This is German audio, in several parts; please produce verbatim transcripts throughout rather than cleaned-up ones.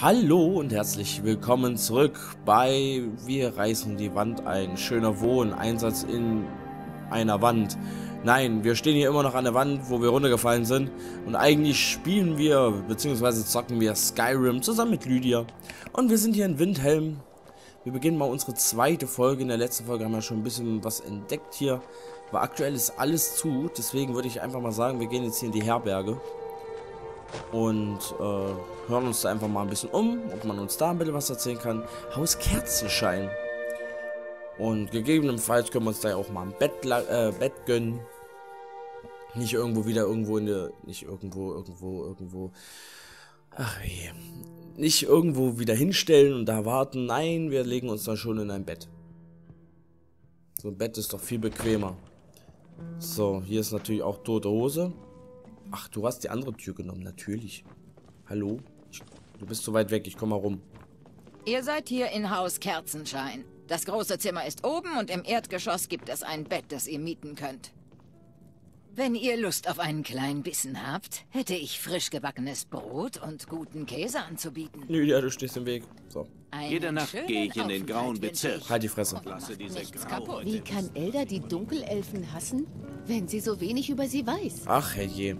Hallo und herzlich willkommen zurück bei Wir reißen die Wand ein. Schöner Wohneinsatz in einer Wand. Nein, wir stehen hier immer noch an der Wand, wo wir runtergefallen sind. Und eigentlich spielen wir, beziehungsweise zocken wir Skyrim zusammen mit Lydia. Und wir sind hier in Windhelm. Wir beginnen mal unsere zweite Folge. In der letzten Folge haben wir schon ein bisschen was entdeckt hier. Aber aktuell ist alles zu. Deswegen würde ich einfach mal sagen, wir gehen jetzt hier in die Herberge. Und äh, hören uns da einfach mal ein bisschen um, ob man uns da ein bisschen was erzählen kann. Haus Kerzenschein. Und gegebenenfalls können wir uns da ja auch mal ein Bett, äh, Bett gönnen. Nicht irgendwo wieder irgendwo in der... Nicht irgendwo, irgendwo, irgendwo... Ach je. Nicht irgendwo wieder hinstellen und da warten. Nein, wir legen uns da schon in ein Bett. So ein Bett ist doch viel bequemer. So, hier ist natürlich auch tote Hose. Ach, du hast die andere Tür genommen, natürlich. Hallo? Ich, du bist so weit weg, ich komme mal rum. Ihr seid hier in Haus Kerzenschein. Das große Zimmer ist oben und im Erdgeschoss gibt es ein Bett, das ihr mieten könnt. Wenn ihr Lust auf einen kleinen Bissen habt, hätte ich frisch gebackenes Brot und guten Käse anzubieten. Lydia, du stehst im Weg. So. Jede Nacht gehe ich in den grauen Bezirk. Halt die Fresse. Lasse diese graue Wie kann Elder die Dunkelelfen hassen, wenn sie so wenig über sie weiß? Ach, herrje.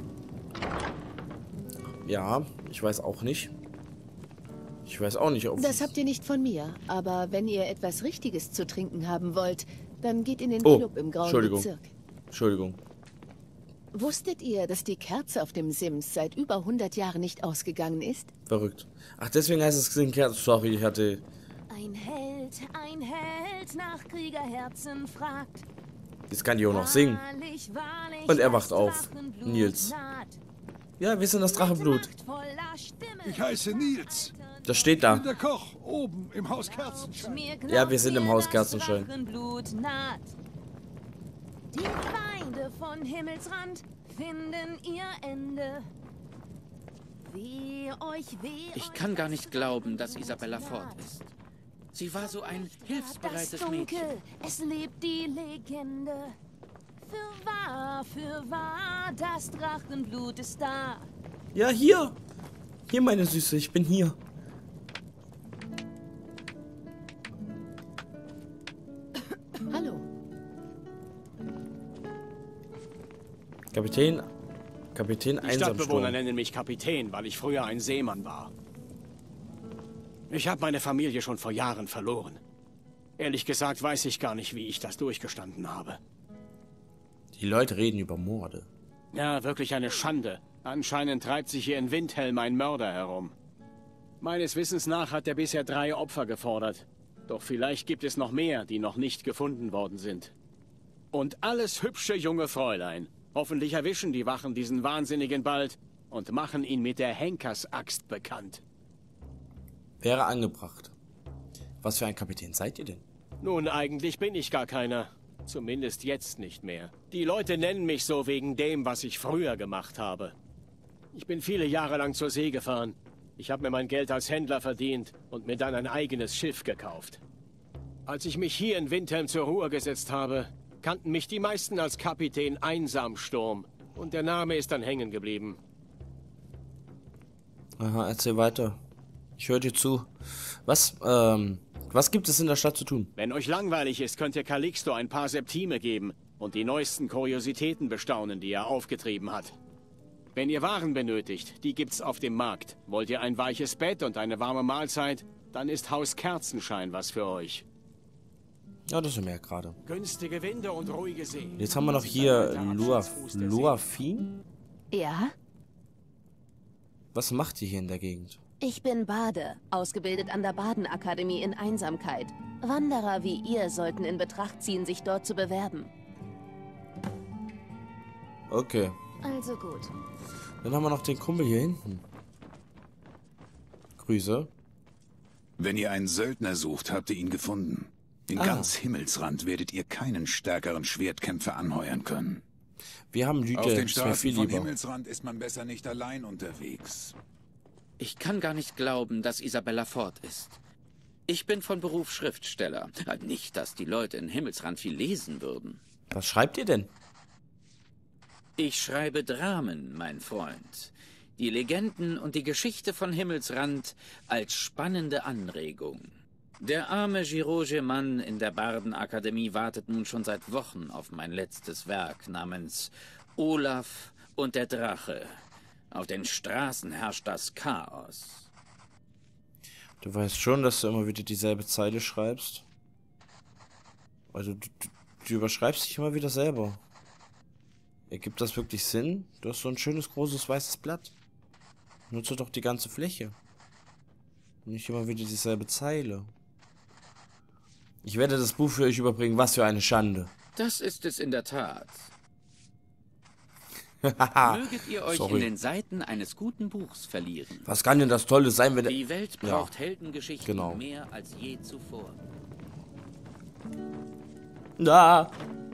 Ja, ich weiß auch nicht. Ich weiß auch nicht, ob... Das habt ihr nicht von mir, aber wenn ihr etwas Richtiges zu trinken haben wollt, dann geht in den Oh, Club im grauen Entschuldigung. Bezirk. Entschuldigung. Wusstet ihr, dass die Kerze auf dem Sims seit über hundert Jahren nicht ausgegangen ist? Verrückt. Ach, deswegen heißt es Kerzen. Sorry, ich hatte... Ein Held, ein Held nach Kriegerherzen fragt. Jetzt kann die auch noch singen. Wahrlich, wahrlich, Und er das wacht auf. Drachenblut Nils. naht. Ja, wir sind das Drachenblut. Machtvoller Stimme. Ich heiße Nils. Das steht Ich bin da. der Koch oben im Haus Kerzenschein. Mir Ja, wir sind im glaubt Haus ihr, Kerzenschein. das Drachenblut naht. Die Feinde von Himmelsrand finden ihr Ende. Weh euch, weh Ich euch, kann gar nicht das glauben, dass Drachenblut Isabella naht. fort ist. Sie war so ein Das hilfsbereites Dunkel, Mädchen. es lebt die Legende. Für wahr, für wahr, das Drachenblut ist da. Ja, hier. Hier, meine Süße, ich bin hier. Hallo. Kapitän... Kapitän Die Stadtbewohner Einsamsturm. nennen mich Kapitän, weil ich früher ein Seemann war. Ich habe meine Familie schon vor Jahren verloren. Ehrlich gesagt weiß ich gar nicht, wie ich das durchgestanden habe. Die Leute reden über Morde. Ja, wirklich eine Schande. Anscheinend treibt sich hier in Windhelm ein Mörder herum. Meines Wissens nach hat er bisher drei Opfer gefordert. Doch vielleicht gibt es noch mehr, die noch nicht gefunden worden sind. Und alles hübsche junge Fräulein. Hoffentlich erwischen die Wachen diesen Wahnsinnigen bald und machen ihn mit der Henkersaxt bekannt. Wäre angebracht. Was für ein Kapitän seid ihr denn? Nun, eigentlich bin ich gar keiner. Zumindest jetzt nicht mehr. Die Leute nennen mich so wegen dem, was ich früher gemacht habe. Ich bin viele Jahre lang zur See gefahren. Ich habe mir mein Geld als Händler verdient und mir dann ein eigenes Schiff gekauft. Als ich mich hier in Windhelm zur Ruhe gesetzt habe, kannten mich die meisten als Kapitän Einsamsturm. Und der Name ist dann hängen geblieben. Aha, erzähl weiter. Ich höre dir zu. Was, ähm, was gibt es in der Stadt zu tun? Wenn euch langweilig ist, könnt ihr Calixto ein paar Septime geben und die neuesten Kuriositäten bestaunen, die er aufgetrieben hat. Wenn ihr Waren benötigt, die gibt's auf dem Markt. Wollt ihr ein weiches Bett und eine warme Mahlzeit, dann ist Haus Kerzenschein was für euch. Ja, das ist mir ja gerade. Günstige Winde und ruhige See. Jetzt haben wir noch hier Luaf Luafin. Ja? Was macht ihr hier in der Gegend? Ich bin Bade, ausgebildet an der Badenakademie in Einsamkeit. Wanderer wie ihr sollten in Betracht ziehen, sich dort zu bewerben. Okay. Also gut. Dann haben wir noch den Kumpel hier hinten. Grüße. Wenn ihr einen Söldner sucht, habt ihr ihn gefunden. In Ah. ganz Himmelsrand werdet ihr keinen stärkeren Schwertkämpfer anheuern können. Wir haben Auf Lydia, den ist mir viel Straßen von lieber. Himmelsrand ist man besser nicht allein unterwegs. Ich kann gar nicht glauben, dass Isabella fort ist. Ich bin von Beruf Schriftsteller. Nicht, dass die Leute in Himmelsrand viel lesen würden. Was schreibt ihr denn? Ich schreibe Dramen, mein Freund. Die Legenden und die Geschichte von Himmelsrand als spannende Anregung. Der arme Giraugemann in der Bardenakademie wartet nun schon seit Wochen auf mein letztes Werk namens Olaf und der Drache. Auf den Straßen herrscht das Chaos. Du weißt schon, dass du immer wieder dieselbe Zeile schreibst? Also, du, du, du überschreibst dich immer wieder selber. Ergibt das wirklich Sinn? Du hast so ein schönes, großes, weißes Blatt. Nutze doch die ganze Fläche. Nicht immer wieder dieselbe Zeile. Ich werde das Buch für euch überbringen. Was für eine Schande. Das ist es in der Tat. Möget ihr euch Sorry. in den Seiten eines guten Buchs verlieren. Was kann denn das Tolle sein, wenn... Die Welt braucht Ja, Heldengeschichten genau. mehr als je zuvor. Na.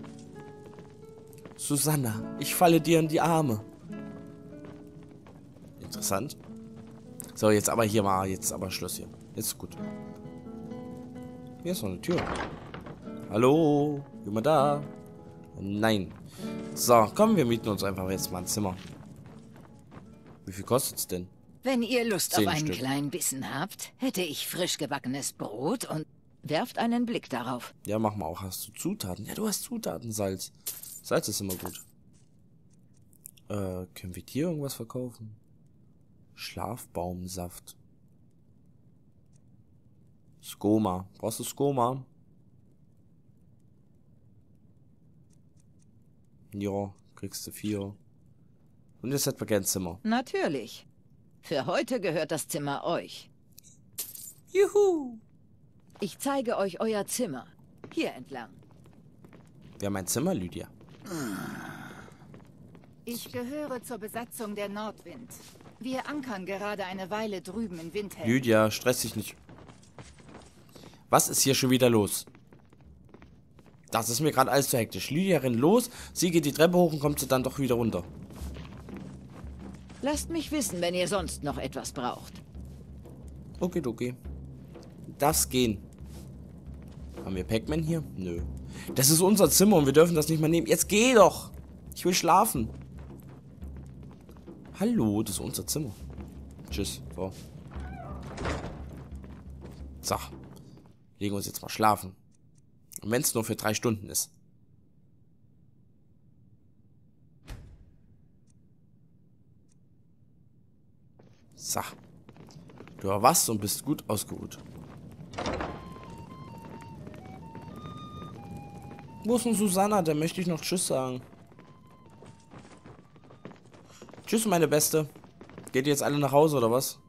Susanna, ich falle dir in die Arme. Interessant. So, jetzt aber hier mal, jetzt aber Schluss hier. Jetzt ist gut. Hier ist noch eine Tür. Hallo? Jemand da? Nein. So, komm, wir mieten uns einfach jetzt mal ein Zimmer. Wie viel kostet's denn? Wenn ihr Lust Zehn auf einen Stück. kleinen Bissen habt, hätte ich frisch gebackenes Brot und werft einen Blick darauf. Ja, mach mal auch. Hast du Zutaten? Ja, du hast Zutaten, Salz. Salz ist immer gut. Äh, können wir dir irgendwas verkaufen? Schlafbaumsaft. Skoma. Brauchst du Skoma? Ja, kriegst du vier. Und jetzt hätten wir gern Zimmer. Natürlich. Für heute gehört das Zimmer euch. Juhu! Ich zeige euch euer Zimmer. Hier entlang. Wir haben ein Zimmer, Lydia. Ich gehöre zur Besatzung der Nordwind. Wir ankern gerade eine Weile drüben in Windhelm. Lydia, stress dich nicht. Was ist hier schon wieder los? Das ist mir gerade alles zu hektisch. Lydia rennt los, sie geht die Treppe hoch und kommt sie dann doch wieder runter. Lasst mich wissen, wenn ihr sonst noch etwas braucht. Okay, okay. Darf's gehen. Haben wir Pac-Man hier? Nö. Das ist unser Zimmer und wir dürfen das nicht mal nehmen. Jetzt geh doch! Ich will schlafen. Hallo, das ist unser Zimmer. Tschüss. So. So. Legen wir uns jetzt mal schlafen. Und wenn es nur für drei Stunden ist. So. Du erwachst und bist gut ausgeruht. Wo ist denn Susanna? Da möchte ich noch Tschüss sagen. Tschüss, meine Beste. Geht ihr jetzt alle nach Hause, oder was?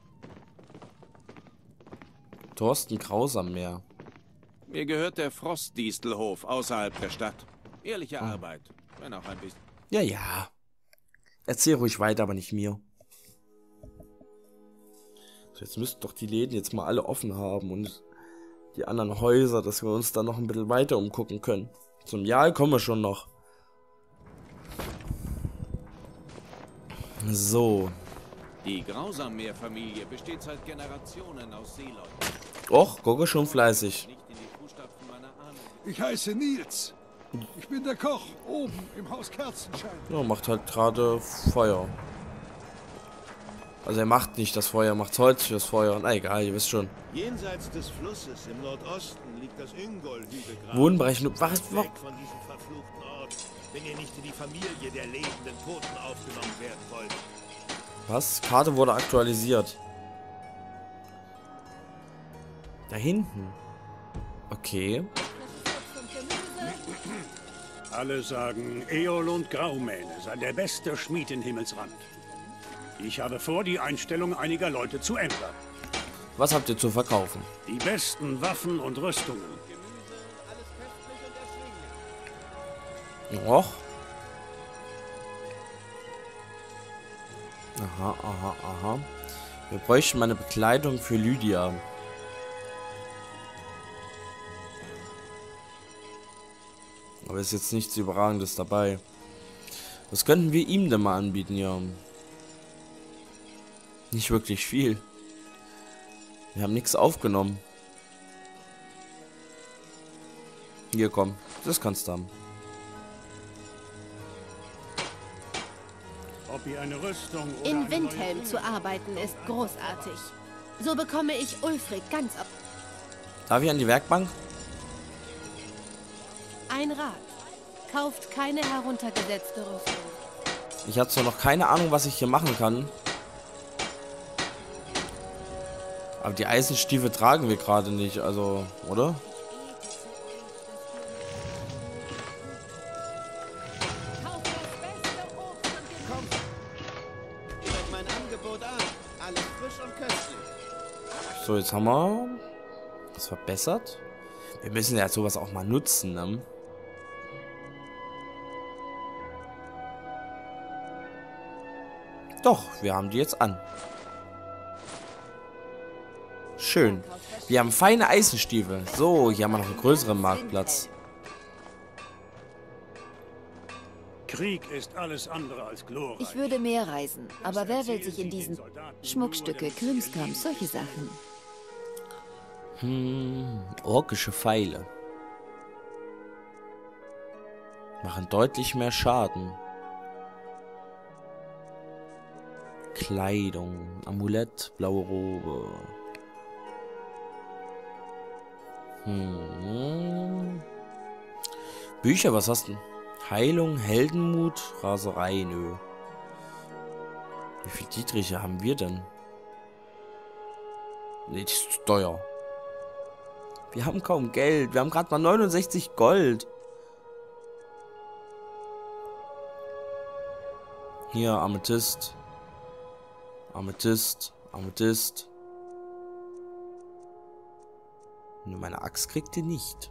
Thorsten Kraus am Meer. Mir gehört der Frostdistelhof außerhalb der Stadt. Ehrliche Hm. Arbeit, wenn auch ein bisschen. Ja, ja. Erzähl ruhig weiter, aber nicht mir. So, jetzt müssten doch die Läden jetzt mal alle offen haben und die anderen Häuser, dass wir uns da noch ein bisschen weiter umgucken können. Zum Jahr kommen wir schon noch. So. Die Grausammeer-Familie besteht seit Generationen aus Seeleuten. Och, gucke schon fleißig. Nicht in die Fußstapfen meiner Ahnen. Ich heiße Nils. Ich bin der Koch, oben im Haus Kerzenschein. Ja, macht halt gerade Feuer. Also er macht nicht das Feuer, er macht Holz fürs Feuer. Na egal, ihr wisst schon. Jenseits des Flusses im Nordosten liegt das Ingol-Hügelgrab. Wohnbereich, nur was, was? Weg von diesem verfluchten Ort, wenn ihr nicht in die Familie der lebenden Toten aufgenommen werden wollt. Was? Karte wurde aktualisiert. Da hinten. Okay. Alle sagen, Eolund Graumähne sei der beste Schmied in Himmelsrand. Ich habe vor, die Einstellung einiger Leute zu ändern. Was habt ihr zu verkaufen? Die besten Waffen und Rüstungen. Och. Aha, aha, aha. Wir bräuchten mal eine Bekleidung für Lydia. Aber ist jetzt nichts Überragendes dabei. Was könnten wir ihm denn mal anbieten, ja? Nicht wirklich viel. Wir haben nichts aufgenommen. Hier, komm. Das kannst du haben. Ob Wie eine Rüstung oder In eine Windhelm neue zu arbeiten ist großartig. So bekomme ich Ulfric ganz ab. Darf ich an die Werkbank? Ein Rat. Kauft keine heruntergesetzte Rüstung. Ich habe zwar noch keine Ahnung, was ich hier machen kann. Aber die Eisenstiefel tragen wir gerade nicht, also, oder? So, jetzt haben wir das verbessert. Wir müssen ja sowas auch mal nutzen, ne? Doch, wir haben die jetzt an. Schön. Wir haben feine Eisenstiefel. So, hier haben wir noch einen größeren Marktplatz. Krieg ist alles andere als glorreich. Ich würde mehr reisen, aber wer will sich in diesen Schmuckstücke, Krimskrams, solche Sachen? Hm, orkische Pfeile. Machen deutlich mehr Schaden. Kleidung, Amulett, blaue Robe. Hm. Bücher, was hast du? Heilung, Heldenmut, Raserei, nö. Wie viel Dietriche haben wir denn? Nee, das ist zu teuer. Wir haben kaum Geld. Wir haben gerade mal neunundsechzig Gold. Hier, Amethyst. Amethyst. Amethyst. Nur meine Axt kriegt ihr nicht.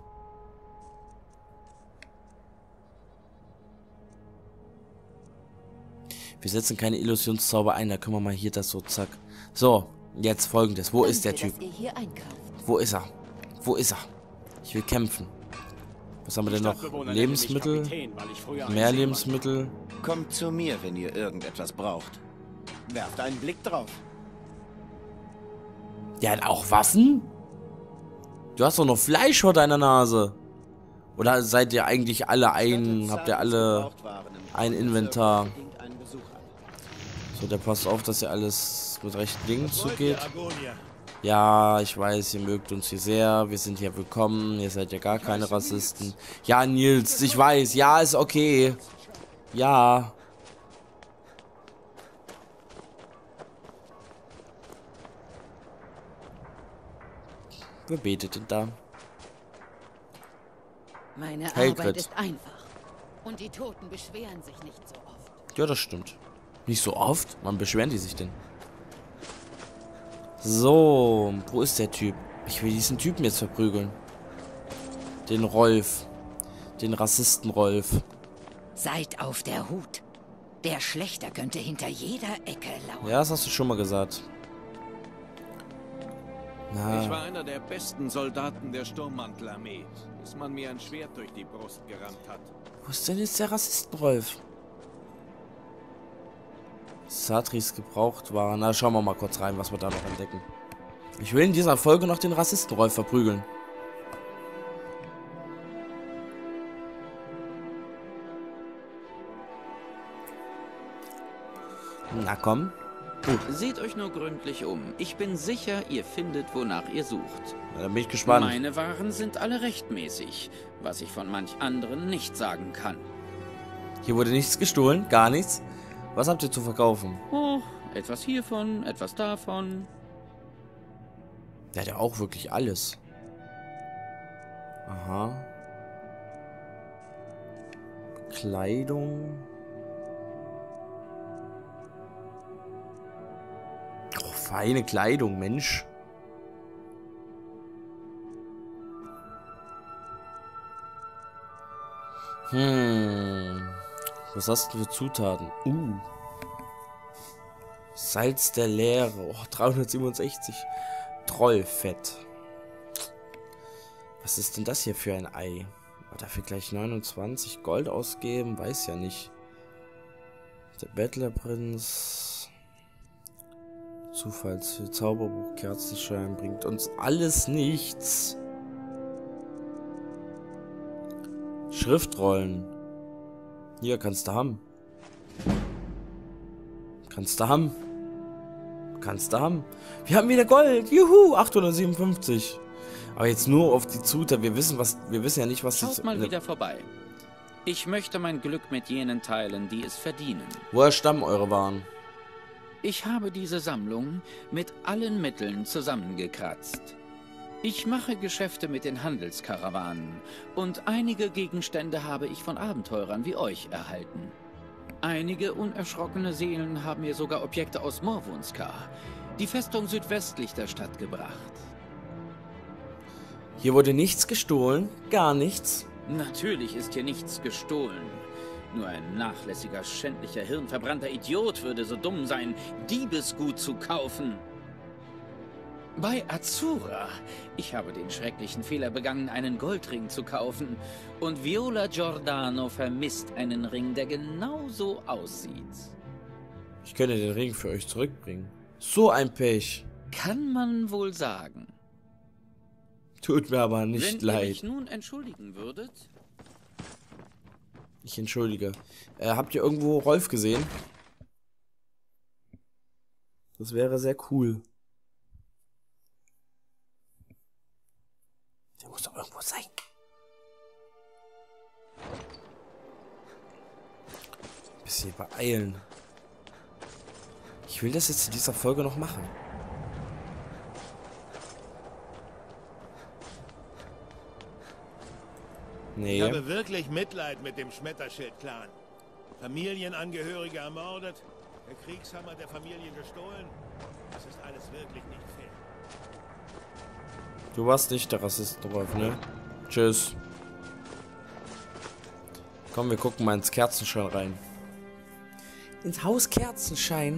Wir setzen keine Illusionszauber ein. Da können wir mal hier das so, zack. So, jetzt folgendes. Wo ist der Typ? Wo ist er? Wo ist er? Ich will kämpfen. Was haben wir denn noch? Lebensmittel? Mehr Lebensmittel? Kommt zu mir, wenn ihr irgendetwas braucht. Werft einen Blick drauf. Der hat auch Waffen? Du hast doch noch Fleisch vor deiner Nase. Oder seid ihr eigentlich alle ein... Habt ihr alle ein Inventar? So, der passt auf, dass ihr alles mit rechten Dingen zugeht. Ja, ich weiß, ihr mögt uns hier sehr. Wir sind hier willkommen. Ihr seid ja gar keine Rassisten. Ja, Nils, ich weiß. Ja, ist okay. Ja. Wer betet denn da? Meine Hellgrit. Arbeit ist einfach. Und die Toten beschweren sich nicht so oft. Ja, das stimmt. Nicht so oft? Wann beschweren die sich denn? So, wo ist der Typ? Ich will diesen Typen jetzt verprügeln. Den Rolf. Den Rassisten Rolf. Seid auf der Hut. Der Schlechter könnte hinter jeder Ecke lauern. Ja, das hast du schon mal gesagt. Na. Ich war einer der besten Soldaten der Sturmmantelarmee, bis man mir ein Schwert durch die Brust gerammt hat. Wo ist denn jetzt der Rassisten Rolf? Satris gebraucht waren. Na, schauen wir mal kurz rein, was wir da noch entdecken. Ich will in dieser Folge noch den Rassisten Rolf verprügeln. Na komm. Gut. Seht euch nur gründlich um. Ich bin sicher, ihr findet, wonach ihr sucht. Ja, dann bin ich gespannt. Meine Waren sind alle rechtmäßig, was ich von manch anderen nicht sagen kann. Hier wurde nichts gestohlen, gar nichts. Was habt ihr zu verkaufen? Oh, etwas hiervon, etwas davon. Der hat ja auch wirklich alles. Aha. Kleidung. Oh, feine Kleidung, Mensch. Hm. Was hast du für Zutaten? Uh. Salz der Leere. Oh, dreihundertsiebenundsechzig. Trollfett. Was ist denn das hier für ein Ei? Oh, dafür gleich neunundzwanzig Gold ausgeben? Weiß ja nicht. Der Bettlerprinz. Zufalls Zauberbuch, Kerzenschein bringt uns alles nichts. Schriftrollen. Hier kannst du haben. Kannst du haben. Kannst du haben. Wir haben wieder Gold. Juhu, achthundertsiebenundfünfzig. Aber jetzt nur auf die Zutat. Wir wissen was. Wir wissen ja nicht, was die. Schaut mal wieder vorbei. Ich möchte mein Glück mit jenen teilen, die es verdienen. Woher stammen eure Waren? Ich habe diese Sammlung mit allen Mitteln zusammengekratzt. Ich mache Geschäfte mit den Handelskarawanen und einige Gegenstände habe ich von Abenteurern wie euch erhalten. Einige unerschrockene Seelen haben mir sogar Objekte aus Morvunska, die Festung südwestlich der Stadt, gebracht. Hier wurde nichts gestohlen, gar nichts. Natürlich ist hier nichts gestohlen. Nur ein nachlässiger, schändlicher, hirnverbrannter Idiot würde so dumm sein, Diebesgut zu kaufen. Bei Azura, ich habe den schrecklichen Fehler begangen, einen Goldring zu kaufen. Und Viola Giordano vermisst einen Ring, der genauso aussieht. Ich könnte den Ring für euch zurückbringen. So ein Pech. Kann man wohl sagen. Tut mir aber nicht Wenn leid. ihr mich nun entschuldigen würdet... Ich entschuldige. Äh, habt ihr irgendwo Rolf gesehen? Das wäre sehr cool. Der muss doch irgendwo sein. Ein bisschen beeilen. Ich will das jetzt in dieser Folge noch machen. Nee. Ich habe wirklich Mitleid mit dem Schmetterschild-Clan. Familienangehörige ermordet, der Kriegshammer der Familie gestohlen. Das ist alles wirklich nicht fair. Du warst nicht der Rassist drauf, ne? Tschüss. Komm, wir gucken mal ins Kerzenschein rein. Ins Haus Kerzenschein?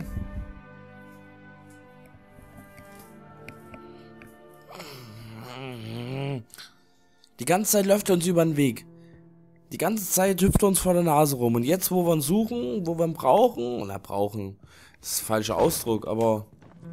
Die ganze Zeit läuft er uns über den Weg. Die ganze Zeit hüpft er uns vor der Nase rum. Und jetzt, wo wir ihn suchen, wo wir ihn brauchen... Na, brauchen... Das ist ein falscher Ausdruck, aber...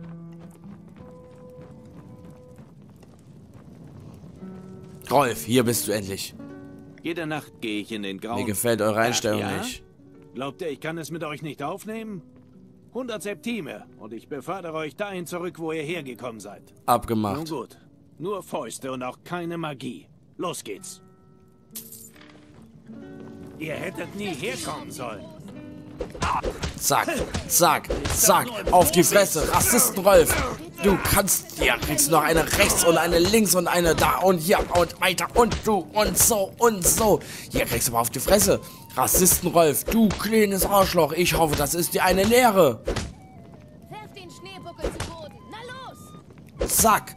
Rolf, hier bist du endlich. Jede Nacht gehe ich in den grauen... Mir gefällt eure Einstellung ja? nicht. Glaubt ihr, ich kann es mit euch nicht aufnehmen? hundert Septime und ich befördere euch dahin zurück, wo ihr hergekommen seid. Abgemacht. Nun gut. Nur Fäuste und auch keine Magie. Los geht's. Ihr hättet nie herkommen sollen. Zack, zack, zack, auf die Fresse, Rassisten Rolf. Du kannst, hier kriegst du noch eine rechts und eine links und eine da und hier und weiter und du und so und so. Hier kriegst du aber auf die Fresse, Rassisten Rolf, du kleines Arschloch. Ich hoffe, das ist dir eine Lehre. Werf den Schneebuckel zu Boden. Na los! Zack.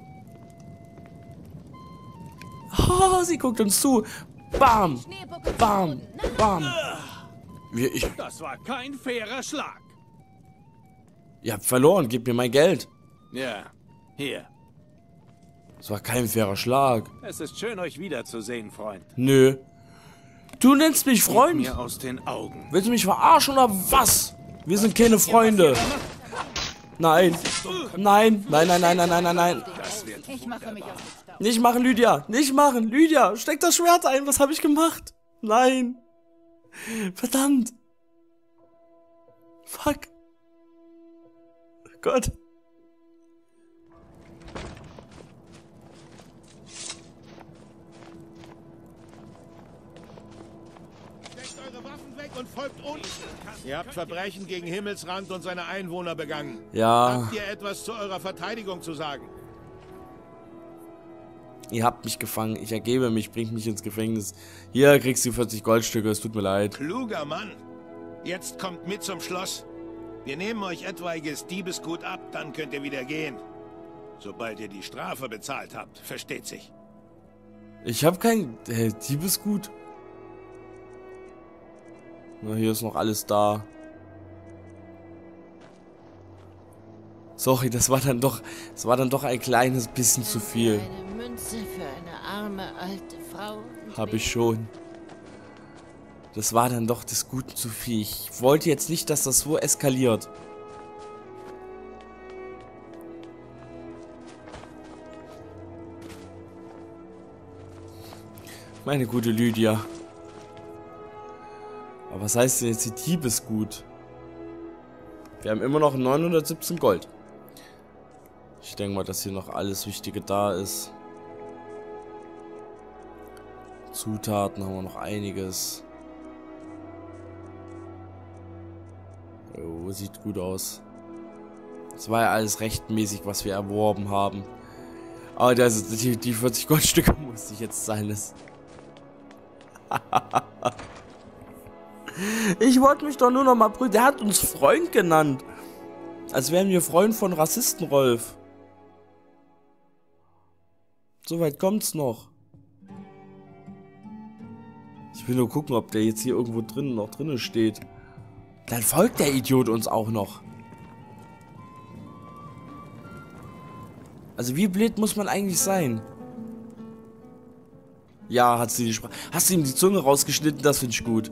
Oh, sie guckt uns zu. Bam, bam, bam. Wir, ich, Das war kein fairer Schlag. ihr habt verloren, gebt mir mein Geld. Ja, hier. Das war kein fairer Schlag. Es ist schön, euch wiederzusehen, Freund. Nö. Du nennst mich Freund? Mir aus den Augen. Willst du mich verarschen oder was? Wir sind keine Freunde. Nein. Nein. Nein, nein, nein, nein, nein, nein, nein. Ich mache mich auf den Staub. Nicht machen, Lydia. Nicht machen. Lydia, steck das Schwert ein. Was habe ich gemacht? Nein. Verdammt. Fuck. Gott. Steckt eure Waffen weg und folgt uns. Ihr habt Verbrechen gegen Himmelsrand und seine Einwohner begangen. Ja. Habt ihr etwas zu eurer Verteidigung zu sagen? Ihr habt mich gefangen. Ich ergebe mich, bringt mich ins Gefängnis. Hier kriegst du vierzig Goldstücke. Es tut mir leid. Kluger Mann. Jetzt kommt mit zum Schloss. Wir nehmen euch etwaiges Diebesgut ab, dann könnt ihr wieder gehen. Sobald ihr die Strafe bezahlt habt, versteht sich. Ich habe kein äh, Diebesgut. Na, hier ist noch alles da. Sorry, das war dann doch, das war dann doch ein kleines bisschen zu viel. Eine Münze für eine arme alte Frau. Habe ich schon. Das war dann doch des Guten zu viel. Ich wollte jetzt nicht, dass das so eskaliert. Meine gute Lydia. Aber was heißt denn jetzt die Diebesgut? Wir haben immer noch neunhundertsiebzehn Gold. Ich denke mal, dass hier noch alles Wichtige da ist. Zutaten haben wir noch einiges. Oh, sieht gut aus. Das war ja alles rechtmäßig, was wir erworben haben. Aber das, die, die vierzig Goldstücke musste ich jetzt sein lassen. Ich wollte mich doch nur noch mal prüfen. Der hat uns Freund genannt. Als wären wir Freund von Rassisten, Rolf. So weit kommt's noch. Ich will nur gucken, ob der jetzt hier irgendwo drinnen noch drinnen steht. Dann folgt der Idiot uns auch noch. Also wie blöd muss man eigentlich sein? Ja, hat sie die Sprache. Hast du ihm die Zunge rausgeschnitten? Das finde ich gut.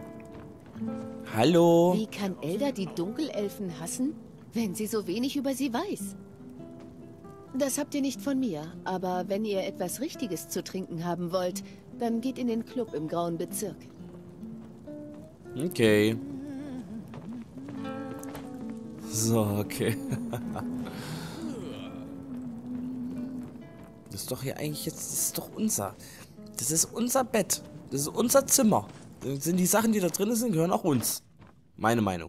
Hallo? Wie kann Elder die Dunkelelfen hassen, wenn sie so wenig über sie weiß? Das habt ihr nicht von mir, aber wenn ihr etwas Richtiges zu trinken haben wollt, dann geht in den Club im Grauen Bezirk. Okay. So, okay. Das ist doch hier eigentlich jetzt, das ist doch unser. Das ist unser Bett. Das ist unser Zimmer. Das sind die Sachen, die da drin sind, gehören auch uns. Meine Meinung.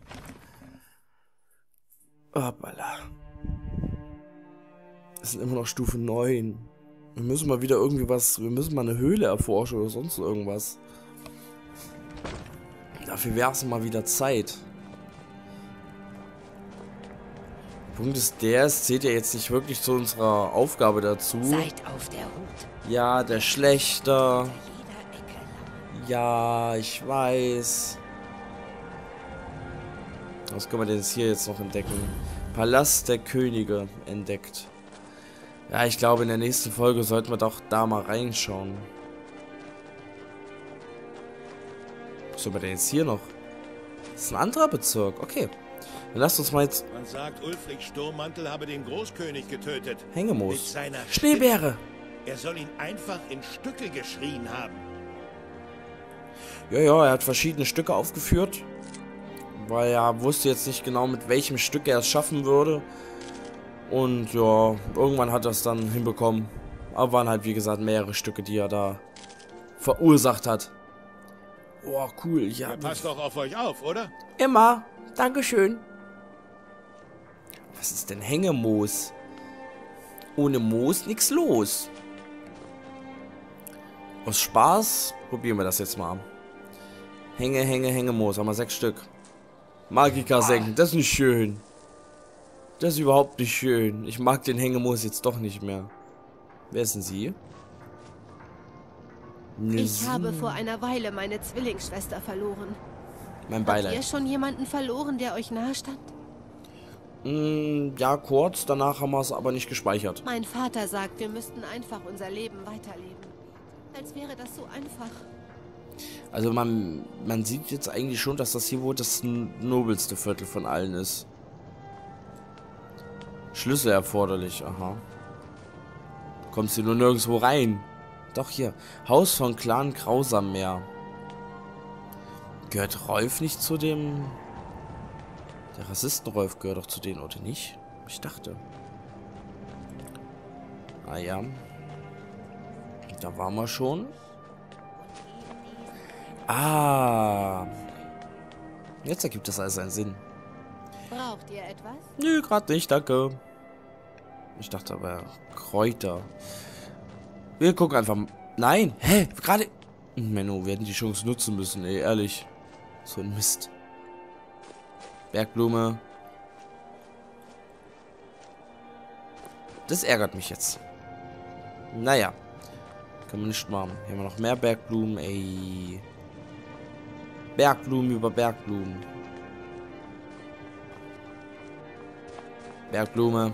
Hoppala. Das sind immer noch Stufe neun. Wir müssen mal wieder irgendwie was, wir müssen mal eine Höhle erforschen oder sonst irgendwas. Dafür wäre es mal wieder Zeit. Der Punkt ist der, es zählt ja jetzt nicht wirklich zu unserer Aufgabe dazu. Seid auf der Hut. Ja, der Schlechter. Ja, ich weiß. Was können wir denn jetzt hier jetzt noch entdecken? Palast der Könige entdeckt. Ja, ich glaube, in der nächsten Folge sollten wir doch da mal reinschauen. Was soll man denn jetzt hier noch? Das ist ein anderer Bezirk. Okay. Dann lasst uns mal jetzt... Man sagt, Ulfric Sturmmantel habe den Großkönig getötet. Hängemoos. Mit seiner Schneebeere. Stimme. Er soll ihn einfach in Stücke geschrien haben. Ja, ja, er hat verschiedene Stücke aufgeführt. Weil er wusste jetzt nicht genau, mit welchem Stück er es schaffen würde. Und ja, irgendwann hat er es dann hinbekommen. Aber waren halt, wie gesagt, mehrere Stücke, die er da verursacht hat. Oh, cool. Ja, er passt doch auf euch auf, oder? Immer. Dankeschön. Was ist denn Hängemoos? Ohne Moos nichts los. Aus Spaß probieren wir das jetzt mal. Hänge, Hänge, Hängemoos. Haben wir sechs Stück. Magika senken. Das ist nicht schön. Das ist überhaupt nicht schön. Ich mag den Hängemoos jetzt doch nicht mehr. Wer ist denn sie? Ich habe vor einer Weile meine Zwillingsschwester verloren. Mein Beileid. Habt ihr schon jemanden verloren, der euch nahe stand? Mm, ja, kurz. Danach haben wir es aber nicht gespeichert. Mein Vater sagt, wir müssten einfach unser Leben weiterleben. Als wäre das so einfach. Also man, man sieht jetzt eigentlich schon, dass das hier wohl das nobelste Viertel von allen ist. Schlüssel erforderlich, aha. Du kommst hier nur nirgendwo rein. Doch hier. Haus von Clan Grausammeer. Gehört Rolf nicht zu dem... Der Rassisten-Rolf gehört doch zu denen, oder nicht? Ich dachte. Ah ja. Da waren wir schon. Ah. Jetzt ergibt das alles einen Sinn. Braucht ihr etwas? Nö, gerade nicht, danke. Ich dachte aber Kräuter. Wir gucken einfach... Nein, hä? Gerade... Menno, wir hätten die Chance nutzen müssen, ey, ehrlich. So ein Mist. Bergblume. Das ärgert mich jetzt. Naja. Können wir nicht machen. Hier haben wir noch mehr Bergblumen, ey. Bergblumen über Bergblumen. Bergblume.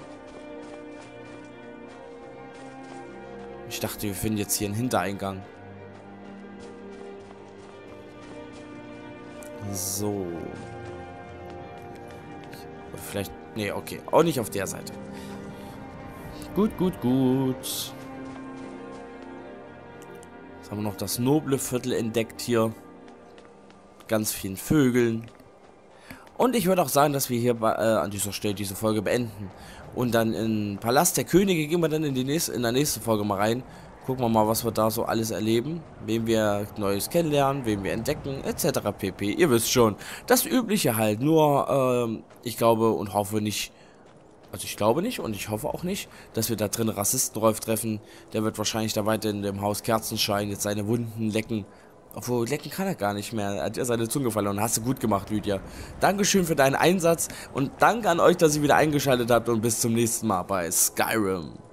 Ich dachte, wir finden jetzt hier einen Hintereingang. So. Oder vielleicht... Nee, okay. Auch nicht auf der Seite. Gut, gut, gut. Jetzt haben wir noch das noble Viertel entdeckt hier. Mit ganz vielen Vögeln. Und ich würde auch sagen, dass wir hier bei, äh, an dieser Stelle diese Folge beenden. Und dann in Palast der Könige gehen wir dann in, die nächste, in der nächsten Folge mal rein. Gucken wir mal, was wir da so alles erleben. Wem wir Neues kennenlernen, wem wir entdecken, et cetera pp. Ihr wisst schon, das Übliche halt. Nur, ähm, ich glaube und hoffe nicht, also ich glaube nicht und ich hoffe auch nicht, dass wir da drin Rassisten drauf treffen. Der wird wahrscheinlich da weiter in dem Haus Kerzenschein jetzt seine Wunden lecken. Obwohl, lecken kann er gar nicht mehr. Er hat ja seine Zunge verloren. Hast du gut gemacht, Lydia. Dankeschön für deinen Einsatz und danke an euch, dass ihr wieder eingeschaltet habt und bis zum nächsten Mal bei Skyrim.